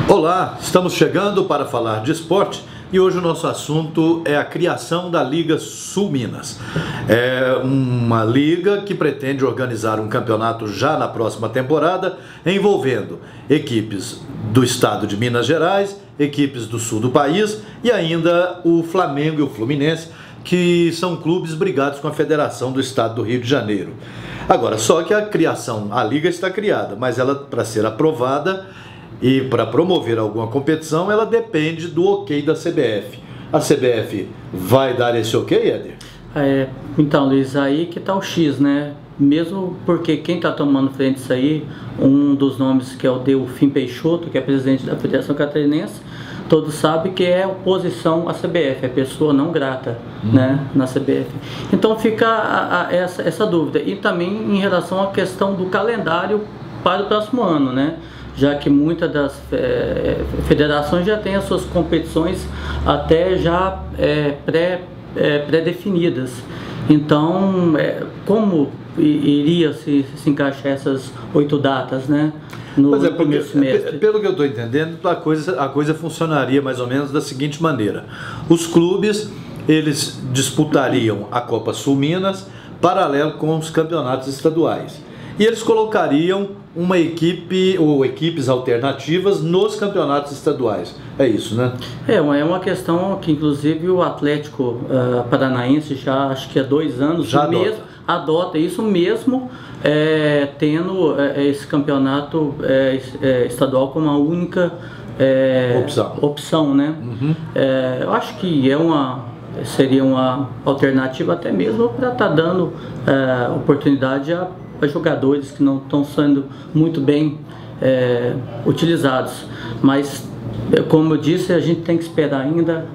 Olá, estamos chegando para falar de esporte e hoje o nosso assunto é a criação da Liga Sul Minas. É uma liga que pretende organizar um campeonato já na próxima temporada, envolvendo equipes do estado de Minas Gerais, equipes do sul do país e ainda o Flamengo e o Fluminense, que são clubes brigados com a Federação do Estado do Rio de Janeiro. Agora, só que a liga está criada, mas ela, para ser aprovada e para promover alguma competição, ela depende do ok da CBF. A CBF vai dar esse ok, Éder? Então, Luiz, aí que tá o X, né? Mesmo porque quem está tomando frente disso aí, um dos nomes que é o Delfim Peixoto, que é presidente da Federação Catarinense, todos sabem que é oposição à CBF, é pessoa não grata, né, na CBF. Então fica essa dúvida. E também em relação à questão do calendário para o próximo ano, né? Já que muitas das federações já têm as suas competições até já pré-definidas. Então, como iria se encaixar essas 8 datas, né? No primeiro semestre? Pelo que eu estou entendendo, a coisa funcionaria mais ou menos da seguinte maneira: os clubes, eles disputariam a Copa Sul Minas paralelo com os campeonatos estaduais, e eles colocariam uma equipe ou equipes alternativas nos campeonatos estaduais. É isso, né? É uma questão que inclusive o Atlético Paranaense já, acho que há 2 anos, já adota isso mesmo, tendo esse campeonato estadual como a única opção, né? Eu acho que seria uma alternativa até mesmo para estar dando oportunidade a jogadores que não estão sendo muito bem utilizados. Mas, como eu disse, a gente tem que esperar ainda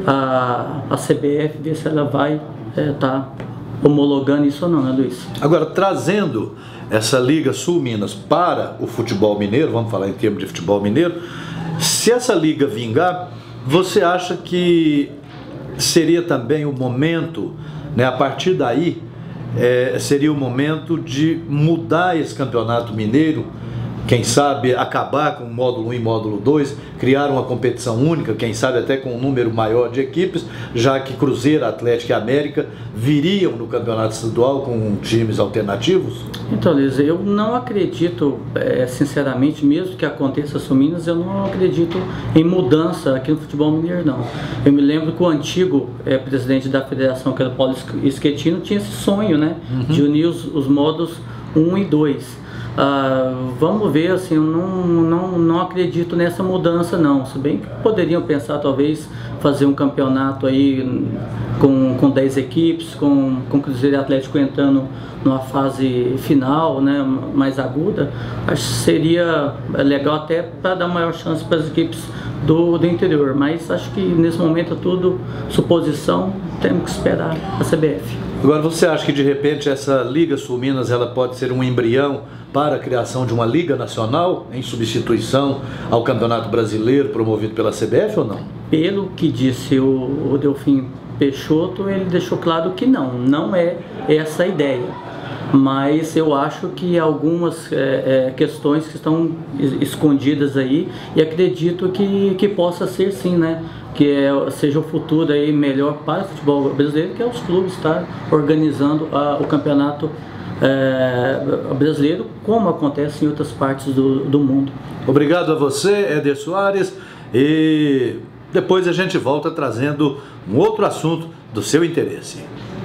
a CBF ver se ela vai estar homologando isso ou não, né, Luiz? Agora, trazendo essa Liga Sul Minas para o futebol mineiro, vamos falar em termos de futebol mineiro, se essa liga vingar, você acha que seria também o momento, né, a partir daí, seria o momento de mudar esse campeonato mineiro, quem sabe acabar com o módulo 1 e módulo 2, criar uma competição única, quem sabe até com um número maior de equipes, já que Cruzeiro, Atlético e América viriam no campeonato estadual com times alternativos? Então, Liz, eu não acredito, sinceramente, mesmo que aconteça Sul Minas, eu não acredito em mudança aqui no futebol mineiro, não. Eu me lembro que o antigo presidente da federação, que era o Paulo Schettino, tinha esse sonho, né, de unir os modos 1 e 2. Vamos ver, assim, eu não acredito nessa mudança, não. Se bem que poderiam pensar, talvez, fazer um campeonato aí com 10 equipes, com Cruzeiro e Atlético entrando numa fase final, né, mais aguda. Acho que seria legal até para dar maior chance para as equipes do interior, mas acho que nesse momento é tudo suposição, temos que esperar a CBF. Agora, você acha que de repente essa Liga Sul Minas ela pode ser um embrião para a criação de uma Liga Nacional em substituição ao Campeonato Brasileiro promovido pela CBF ou não? Pelo que disse o Delfim Peixoto, ele deixou claro que não é essa a ideia. Mas eu acho que algumas questões que estão escondidas aí, e acredito que possa ser sim, né? Que seja o futuro aí melhor para o futebol brasileiro, que é os clubes estar organizando o campeonato brasileiro, como acontece em outras partes do mundo. Obrigado a você, Éder Soares, e depois a gente volta trazendo um outro assunto do seu interesse.